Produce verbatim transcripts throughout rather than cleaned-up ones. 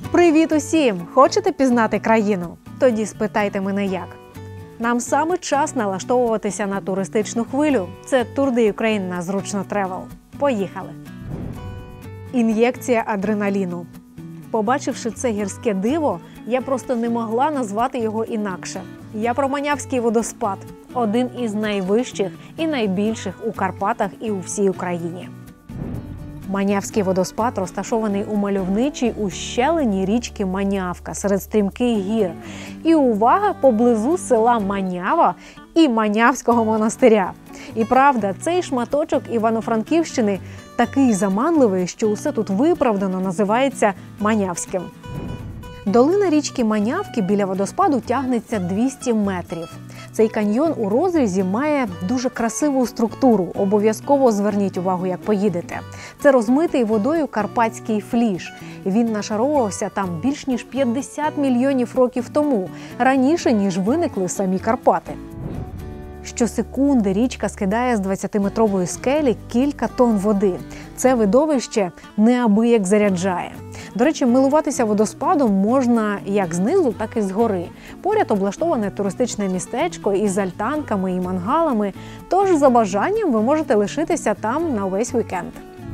Привіт усім! Хочете пізнати країну? Тоді спитайте мене як. Нам саме час налаштовуватися на туристичну хвилю. Це Tour de Ukraine на Зручно Travel. Поїхали! Ін'єкція адреналіну. Побачивши це гірське диво, я просто не могла назвати його інакше. Я про Манявський водоспад. Один із найвищих і найбільших у Карпатах і у всій Україні. Манявський водоспад розташований у мальовничій ущелині річки Манявка серед стрімких гір. І увага, поблизу села Манява і Манявського монастиря. І правда, цей шматочок Івано-Франківщини такий заманливий, що усе тут виправдано називається Манявським. Долина річки Манявки біля водоспаду тягнеться двісті метрів. Цей каньйон у розрізі має дуже красиву структуру. Обов'язково зверніть увагу, як поїдете. Це розмитий водою карпатський фліж. Він нашаровувався там більш ніж п'ятдесят мільйонів років тому, раніше, ніж виникли самі Карпати. Щосекунди річка скидає з двадцятиметрової скелі кілька тонн води. Це видовище неабияк заряджає. До речі, милуватися водоспадом можна як знизу, так і згори. Поряд облаштоване туристичне містечко із альтанками і мангалами, тож за бажанням ви можете лишитися там на весь вікенд.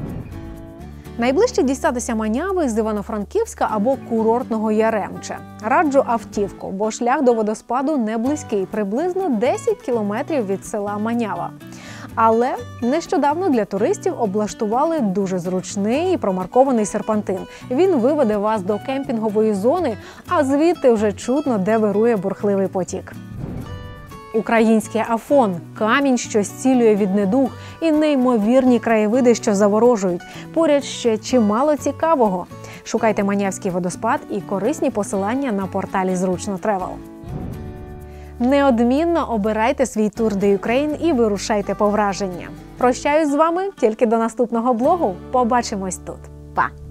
Найближче дістатися Маняви з Івано-Франківська або курортного Яремче. Раджу автівку, бо шлях до водоспаду не близький, приблизно десять кілометрів від села Манява. Але нещодавно для туристів облаштували дуже зручний і промаркований серпантин. Він виведе вас до кемпінгової зони, а звідти вже чутно, де вирує бурхливий потік. Український Афон – камінь, що зцілює від недуг, і неймовірні краєвиди, що заворожують. Поряд ще чимало цікавого. Шукайте Манявський водоспад і корисні посилання на порталі Зручно Travel. Неодмінно обирайте свій Tour de Ukraine і вирушайте по враження. Прощаюсь з вами тільки до наступного блогу. Побачимось тут. Па!